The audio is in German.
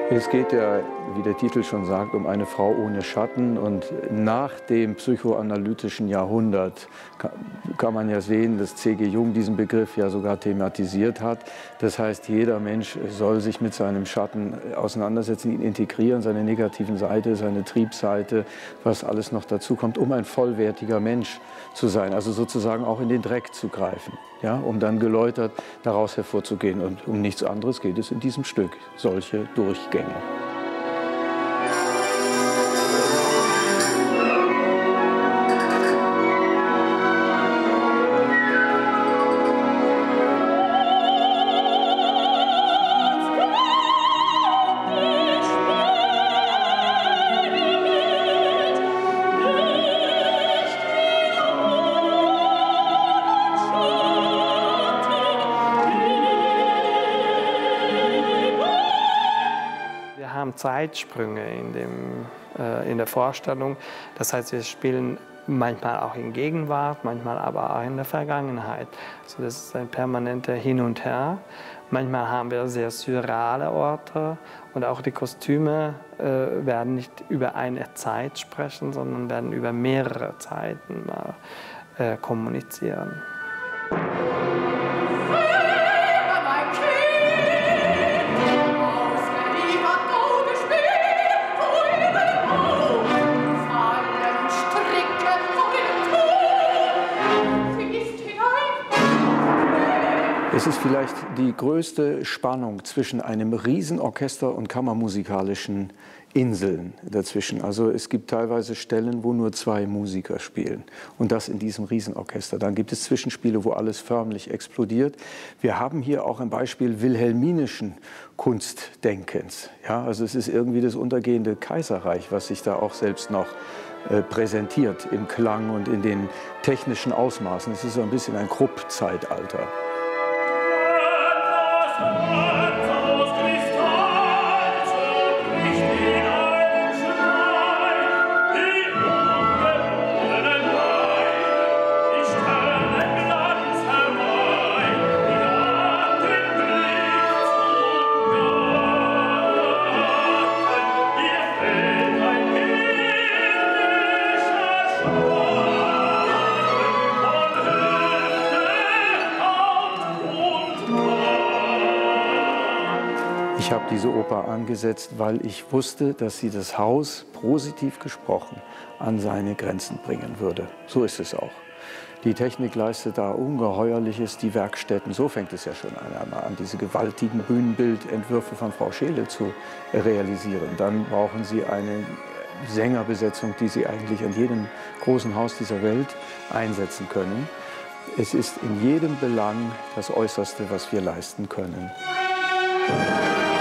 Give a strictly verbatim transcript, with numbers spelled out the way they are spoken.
Es geht ja, wie der Titel schon sagt, um eine Frau ohne Schatten. Und nach dem psychoanalytischen Jahrhundert kann man ja sehen, dass C G Jung diesen Begriff ja sogar thematisiert hat. Das heißt, jeder Mensch soll sich mit seinem Schatten auseinandersetzen, ihn integrieren, seine negativen Seite, seine Triebseite, was alles noch dazu kommt, um ein vollwertiger Mensch zu sein. Also sozusagen auch in den Dreck zu greifen, ja, um dann geläutert daraus hervorzugehen. Und um nichts anderes geht es in diesem Stück, solche Durchgänge. Wir haben Zeitsprünge in, dem, äh, in der Vorstellung. Das heißt, wir spielen manchmal auch in Gegenwart, manchmal aber auch in der Vergangenheit. Also das ist ein permanenter Hin und Her. Manchmal haben wir sehr surreale Orte und auch die Kostüme äh, werden nicht über eine Zeit sprechen, sondern werden über mehrere Zeiten mal äh, kommunizieren. Es ist vielleicht die größte Spannung zwischen einem Riesenorchester und kammermusikalischen Inseln dazwischen. Also es gibt teilweise Stellen, wo nur zwei Musiker spielen und das in diesem Riesenorchester. Dann gibt es Zwischenspiele, wo alles förmlich explodiert. Wir haben hier auch ein Beispiel wilhelminischen Kunstdenkens. Ja, also es ist irgendwie das untergehende Kaiserreich, was sich da auch selbst noch äh, präsentiert im Klang und in den technischen Ausmaßen. Es ist so ein bisschen ein Krupp-Zeitalter. Ich habe diese Oper angesetzt, weil ich wusste, dass sie das Haus, positiv gesprochen, an seine Grenzen bringen würde. So ist es auch. Die Technik leistet da Ungeheuerliches, die Werkstätten, so fängt es ja schon einmal an, diese gewaltigen Bühnenbildentwürfe von Frau Scheele zu realisieren. Dann brauchen Sie eine Sängerbesetzung, die Sie eigentlich an jedem großen Haus dieser Welt einsetzen können. Es ist in jedem Belang das Äußerste, was wir leisten können.